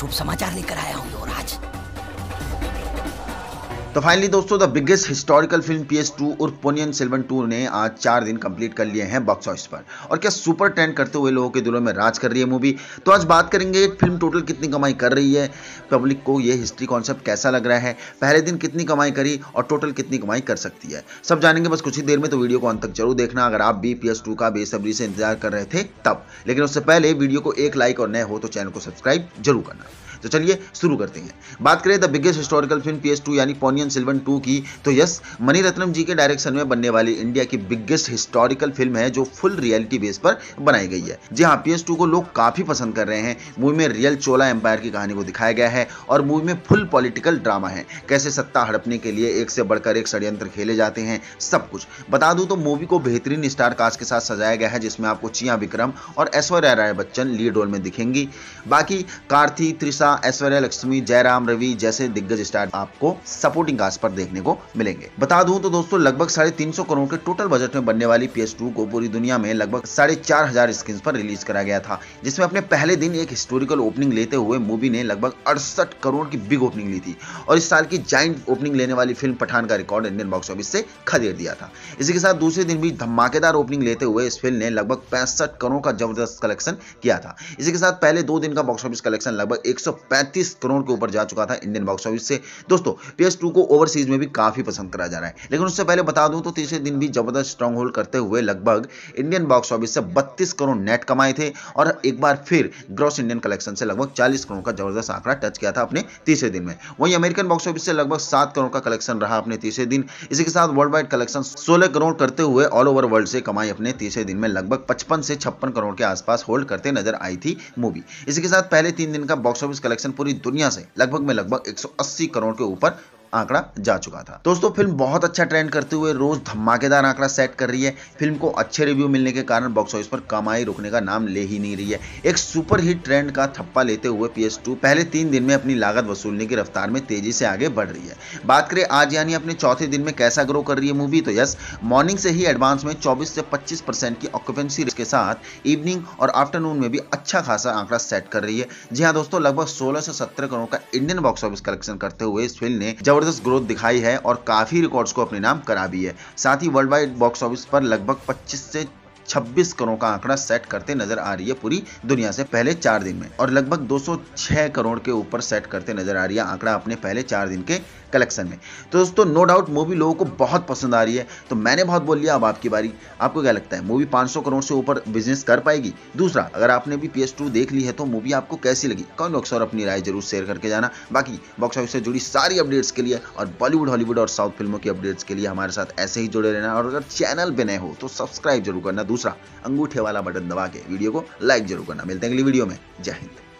शुभ समाचार लेकर आया हूँ युवराज। तो फाइनली दोस्तों the biggest historical film PS2 और पोनियन सेल्वन 2 ने आज 4 दिन कंप्लीट कर लिए हैं बॉक्स ऑफिस पर और क्या सुपर ट्रेंड करते हुए लोगों के दिलों में राज कर रही है मूवी। तो आज बात करेंगे फिल्म टोटल कितनी कमाई कर रही है, पब्लिक को ये हिस्ट्री कॉन्सेप्ट कैसा लग रहा है, पहले दिन कितनी कमाई करी और टोटल कितनी कमाई कर सकती है, सब जानेंगे बस कुछ ही देर में। तो वीडियो को अंत तक जरूर देखना अगर आप भी PS2 का बेसब्री से इंतजार कर रहे थे तब। लेकिन उससे पहले वीडियो को एक लाइक और नए हो तो चैनल को सब्सक्राइब जरूर करना। तो चलिए शुरू करते हैं। बात करें the biggest historical film PS2 यानी पोनियन सेल्वन 2 की, तो यस, मणिरत्नम जी के डायरेक्शन में बनने वाली इंडिया की बिगेस्ट हिस्टोरिकल फिल्म है जो फुल रियलिटी बेस पर बनाई गई है। जी हाँ, PS2 को लोग काफी पसंद कर रहे हैं। मूवी में रियल चोला एम्पायर की कहानी को दिखाया गया है और मूवी में फुल पॉलिटिकल ड्रामा है, कैसे सत्ता हड़पने के लिए एक से बढ़कर एक षड्यंत्र खेले जाते हैं, सब कुछ बता दूं तो मूवी को बेहतरीन स्टार कास्ट के साथ सजाया गया है जिसमें आपको चिया विक्रम और ऐश्वर्या राय बच्चन लीड रोल में दिखेंगी। बाकी कार्ति, त्रिशा, ऐश्वर्या लक्ष्मी, जयराम रवि जैसे दिग्गज स्टार आपको सपोर्टिंग कास्ट पर देखने को मिलेंगे। बता दूं तो दोस्तों लगभग 350 करोड़ के टोटल बजट में बनने वाली PS2 को पूरी दुनिया में लगभग 4,500 स्क्रीन पर रिलीज करा गया था, जिसमें अपने पहले दिन एक हिस्टोरिकल ओपनिंग लेते हुए मूवी ने लगभग 68 करोड़ की बिग ओपनिंग ली थी और इस साल की जाइंट ओपनिंग लेने वाली फिल्म पठान का रिकॉर्ड इंडियन बॉक्स ऑफिस से खदेड़ दिया था। इसी के साथ दूसरे दिन भी धमाकेदार ओपनिंग लेते हुए इस फिल्म ने लगभग 65 करोड़ का जबरदस्त कलेक्शन किया था। इसी के साथ पहले 2 दिन का बॉक्स ऑफिस कलेक्शन लगभग 135 करोड़ के ऊपर जा चुका था इंडियन बॉक्स ऑफिस से। दोस्तों PS2 को ओवरसीज में भी काफी पसंद करा जा रहा है, लेकिन उससे पहले बता दूं तो तीसरे दिन भी जबरदस्त स्ट्रॉन्ग होल्ड करते हुए लगभग इंडियन बॉक्स ऑफिस से 32 करोड़ नेट कमाए थे और एक बार फिर ग्रॉस इंडियन कलेक्शन से लगभग 40 करोड़ का जबरदस्त आंकड़ा टच किया था अपने तीसरे दिन में। वहीं अमेरिकन बॉक्स ऑफिस से लगभग 7 करोड़ का कलेक्शन रहा अपने तीसरे दिन। इसी के साथ वर्ल्ड वाइड कलेक्शन 16 करोड़ करते हुए ऑल ओवर वर्ल्ड से कमाई अपने तीसरे दिन में लगभग 55 से 56 करोड़ के आसपास होल्ड करते नजर आई थी मूवी। इसी के साथ पहले 3 दिन का बॉक्स ऑफिस कलेक्शन पूरी दुनिया से लगभग 180 करोड़ के ऊपर आंकड़ा जा चुका था। दोस्तों फिल्म बहुत अच्छा ट्रेंड करते हुए रोज धमाकेदार आंकड़ा सेट कर रही है। फिल्म को अच्छे रिव्यू मिलने के कारण बॉक्स ऑफिस पर कमाई रुकने का नाम ले ही नहीं रही है। एक सुपर हिट ट्रेंड का थप्पा लेते हुए PS2 पहले 3 दिन में अपनी लागत वसूलने की रफ्तार में तेजी से आगे बढ़ रही है। बात करें आज यानी अपने चौथे दिन में कैसा ग्रो कर रही है मूवी, तो यस, मॉर्निंग से ही एडवांस में 24 से 25% की ऑक्यूपेंसी के साथ इवनिंग और आफ्टरनून में भी अच्छा खासा आंकड़ा सेट कर रही है। जी हाँ दोस्तों, लगभग 16 से 17 करोड़ का इंडियन बॉक्स ऑफिस कलेक्शन करते हुए इस फिल्म ने जबरदस्त ग्रोथ दिखाई है और काफी रिकॉर्ड्स को अपने नाम करा भी है। साथ ही वर्ल्ड वाइड बॉक्स ऑफिस पर लगभग 25 से 26 करोड़ का आंकड़ा सेट करते नजर आ रही है पूरी दुनिया से पहले 4 दिन में और लगभग 206 करोड़ के ऊपर सेट करते नजर आ रही है आंकड़ा अपने पहले 4 दिन के कलेक्शन में। तो दोस्तों नो डाउट मूवी लोगों को बहुत पसंद आ रही है। तो मैंने बहुत बोल लिया, अब आपकी बारी। आपको क्या लगता है, मूवी 500 करोड़ से ऊपर बिजनेस कर पाएगी? दूसरा, अगर आपने भी PS2 देख ली है तो मूवी आपको कैसी लगी? कमेंट बॉक्स और अपनी राय जरूर शेयर करके जाना। बाकी बॉक्स ऑफिस से जुड़ी सारी अपडेट्स के लिए और बॉलीवुड, हॉलीवुड और साउथ फिल्मों की अपडेट्स के लिए हमारे साथ ऐसे ही जुड़े रहना और अगर चैनल पे नए हो तो सब्सक्राइब जरूर करना। दूसरा, अंगूठे वाला बटन दबा के वीडियो को लाइक जरूर करना। मिलते हैं अगली वीडियो में। जय हिंद।